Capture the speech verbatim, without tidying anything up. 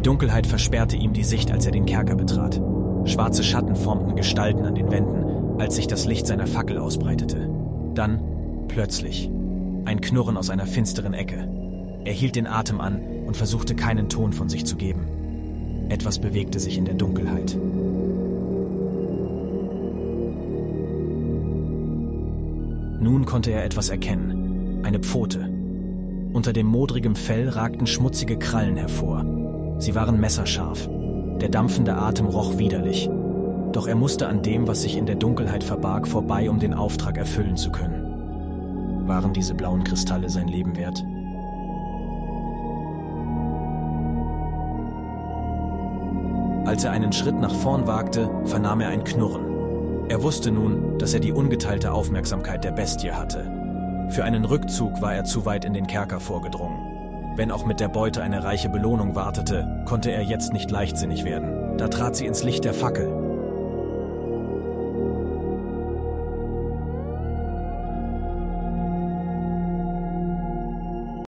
Dunkelheit versperrte ihm die Sicht, als er den Kerker betrat. Schwarze Schatten formten Gestalten an den Wänden, als sich das Licht seiner Fackel ausbreitete. Dann, plötzlich, ein Knurren aus einer finsteren Ecke. Er hielt den Atem an und versuchte keinen Ton von sich zu geben. Etwas bewegte sich in der Dunkelheit. Nun konnte er etwas erkennen. Eine Pfote. Unter dem modrigen Fell ragten schmutzige Krallen hervor. Sie waren messerscharf. Der dampfende Atem roch widerlich. Doch er musste an dem, was sich in der Dunkelheit verbarg, vorbei, um den Auftrag erfüllen zu können. Waren diese blauen Kristalle sein Leben wert? Als er einen Schritt nach vorn wagte, vernahm er ein Knurren. Er wusste nun, dass er die ungeteilte Aufmerksamkeit der Bestie hatte. Für einen Rückzug war er zu weit in den Kerker vorgedrungen. Wenn auch mit der Beute eine reiche Belohnung wartete, konnte er jetzt nicht leichtsinnig werden. Da trat sie ins Licht der Fackel.